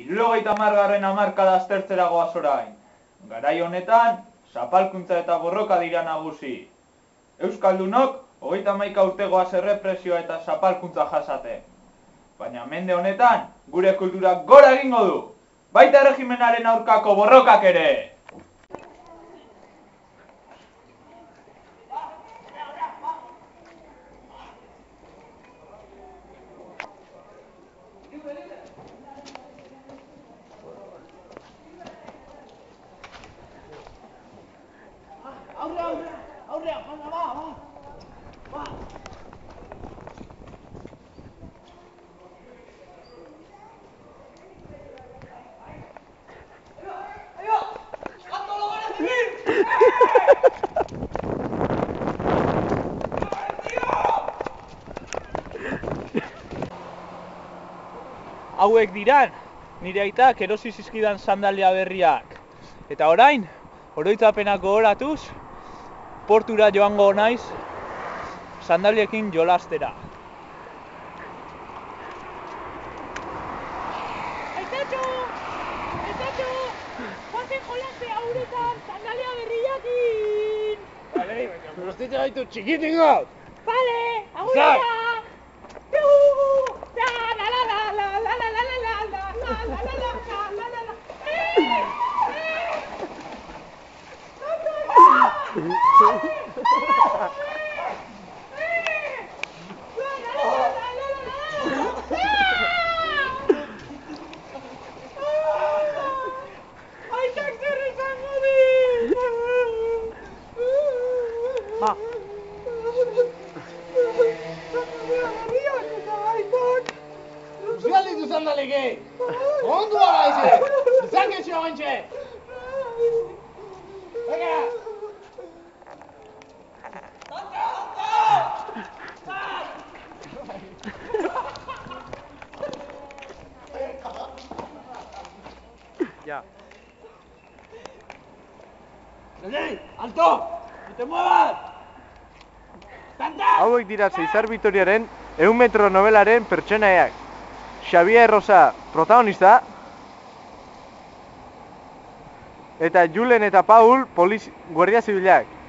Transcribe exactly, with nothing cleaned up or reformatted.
Hirurogeita hamargarren hamarkada aztertzera goaz orain. Garai honetan, zapalkuntza eta borroka dira nagusi. Euskaldunok, hogeita hamaika urte goaz errepresioa eta zapalkuntza jasate. Baina mende honetan, gure kulturak gora egingo du. Baita erregimenaren aurkako borrokak ere. Aurrea, aurrea, aurrea, jana, ba, ba, ba. Ahí va, ¡ando lo van a seguir! Hauek diran, nire aitak erosi zizkidan sandalia berriak. Eta orain, oroitzapenak gogoratuz, portura joango naiz sandaliekin jolastera. Aitatxo! Aitatxo! Joazen jolaste hauretan sandalia berriakin! Bale, baina prostitza gaitu txikitik gaut! Bale, agurra! Juhu! La la la la la la la la la la la la la la la la la la. Aitak zer izango dit! Ma! Uzgal ditu sandaleke! Ondu ala ize! Izan getxo gantxe! Venga! Ja. ¡Nene! ¡Alto! ¡No te muevas! ¡Tanta! Hauek dira Zeizar Bitoriaren ehun metro nobelaren pertsonaiak. Xabier Rosa protagonista eta Julen eta Paul poliz guardia zibilak.